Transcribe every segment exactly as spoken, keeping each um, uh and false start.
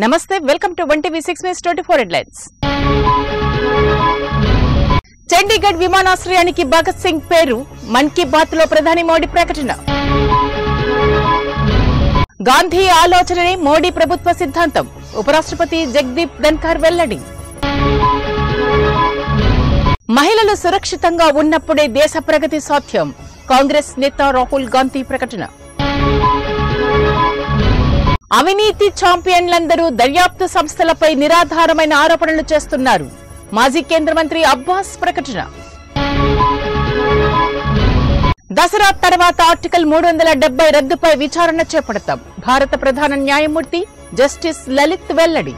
నమస్తే welcome to one TV six news twenty four headlines. Chandigarh విమానాశ్రయానికి భగత్ సింగ్ పేరు మన్ కీ బాత్ లో ప్రధాని మోడీ ప్రకటన. గాంధీ ఆలోచననే మోడీ ప్రభుత్వ సిద్ధాంతం ఉపరాష్ట్రపతి జగదీప్ ధన్కర్ వెల్లడి. మహిళలు సురక్షితంగా ఉన్నప్పుడే దేశ ప్రగతి సాధ్యం కాంగ్రెస్ నేత రాహుల్ గాంధీ ప్రకటన. అవినీతి ఛాంపియన్లందరూ దర్యాప్తు సంస్థలపై నిరాధారమైన ఆరోపణలు చేస్తున్నారు మాజీ కేంద్ర మంత్రి అబ్బాస్ ప్రకటన. దసరా తర్వాత ఆర్టికల్ మూడు వందల డెబ్బై రద్దుపై విచారణ చేపడతాం భారత ప్రధాన న్యాయమూర్తి జస్టిస్ లలిత్ వెల్లడి.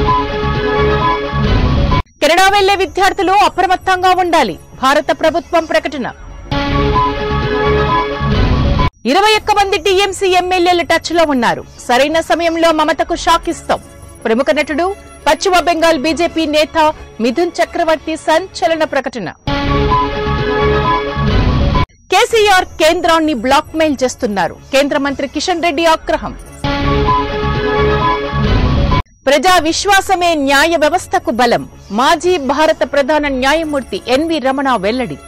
కెనడా వెళ్లే విద్యార్థులు అప్రమత్తంగా ఉండాలి భారత ప్రభుత్వం ప్రకటన. ఇరవై ఒక్క మంది టీఎంసీ ఎమ్మెల్యేలు టచ్ లో ఉన్నారు సరైన సమయంలో మమతకు షాక్ ఇస్తాం ప్రముఖ నటుడు పశ్చిమ బెంగాల్ బీజేపీ నేత మిథున్ చక్రవర్తి సంచలన ప్రకటన. కేసీఆర్ కేంద్రాన్ని బ్లాక్ మెయిల్ చేస్తున్నారు కేంద్ర మంత్రి కిషన్ రెడ్డి ఆగ్రహం. ప్రజా విశ్వాసమే న్యాయ వ్యవస్థకు బలం మాజీ భారత ప్రధాన న్యాయమూర్తి ఎన్వి రమణ వెల్లడి.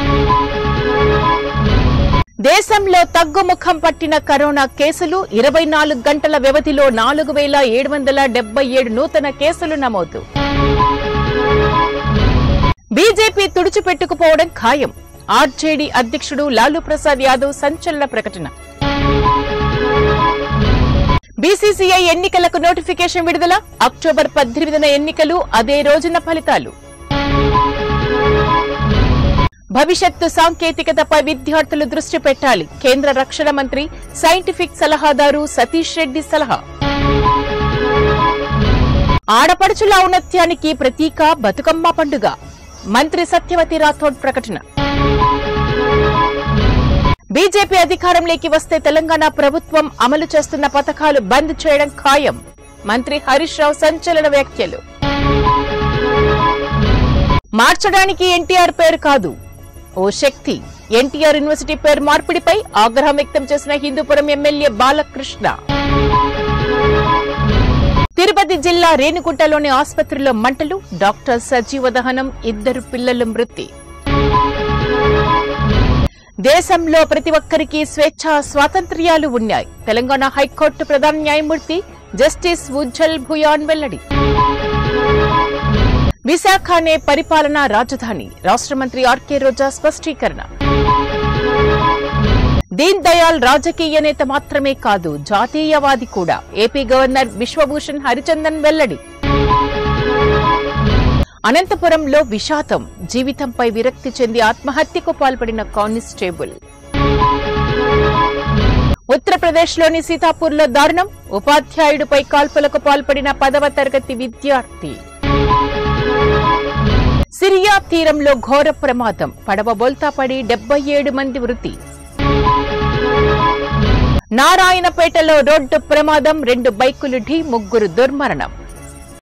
దేశంలో తగ్గుముఖం పట్టిన కరోనా కేసులు ఇరవై నాలుగు గంటల వ్యవధిలో నాలుగు వేల ఏడు వందల డెబ్బై ఏడు నూతన కేసులు నమోదు. బీజేపీ తుడిచిపెట్టుకుపోవడం ఖాయం ఆర్జేడీ అధ్యక్షుడు లాలూ ప్రసాద్ యాదవ్ సంచలన ప్రకటన. బీసీసీఐ ఎన్నికలకు నోటిఫికేషన్ విడుదల అక్టోబర్ పద్దెనిమిదిన ఎన్నికలు అదే రోజున ఫలితాలు. భవిష్యత్తు సాంకేతికతపై విద్యార్థులు దృష్టి పెట్టాలి కేంద్ర రక్షణ మంత్రి సైంటిఫిక్ సలహాదారు సతీష్ రెడ్డి సలహా. ఆడపడుచుల ఔన్నత్యానికి ప్రతీక బతుకమ్మ పండుగ మంత్రి సత్యవతి రాథోడ్ ప్రకటన. బీజేపీ అధికారంలోకి వస్తే తెలంగాణ ప్రభుత్వం అమలు చేస్తున్న పథకాలు బంద్ చేయడం ఖాయం మంత్రి హరీష్ రావు సంచలన వ్యాఖ్యలు. మార్చడానికి ఎన్టీఆర్ పేరు కాదు ఓ శక్తి ఎన్టీఆర్ యూనివర్సిటీ పేరు మార్పిడిపై ఆగ్రహం వ్యక్తం చేసిన హిందూపురం ఎమ్మెల్యే బాలకృష్ణ. తిరుపతి జిల్లా రేణిగుంటలోని ఆసుపత్రిలో మంటలు డాక్టర్ సజీవ దహనం ఇద్దరు పిల్లల మృతి. దేశంలో ప్రతి ఒక్కరికి స్వేచ్ఛా స్వాతంత్ర్యాలు ఉన్నాయి తెలంగాణ హైకోర్టు ప్రధాన న్యాయమూర్తి జస్టిస్ ఉజ్జల్ భుయాన్ వెల్లడి. విశాఖనే పరిపాలనా రాజధాని రాష్ట్ర మంత్రి ఆర్కే రోజా స్పష్టీకరణ. దీన్ దయాళ్ రాజకీయ నేత మాత్రమే కాదు జాతీయవాది కూడా ఏపీ గవర్నర్ బిశ్వభూషణ్ హరిచందన్ వెల్లడి. అనంతపురంలో విషాదం జీవితంపై విరక్తి చెంది ఆత్మహత్యకు పాల్పడిన కానిస్టేబుల్. ఉత్తరప్రదేశ్లోని సీతాపూర్లో దారుణం ఉపాధ్యాయుడిపై కాల్పులకు పాల్పడిన పదవ తరగతి విద్యార్థి. సిరియా తీరంలో ఘోర ప్రమాదం పడవ బోల్తాపడి డెబ్బై ఏడు మంది మృతి. నారాయణపేటలో రోడ్డు ప్రమాదం రెండు బైకులు ఢీ ముగ్గురు దుర్మరణం.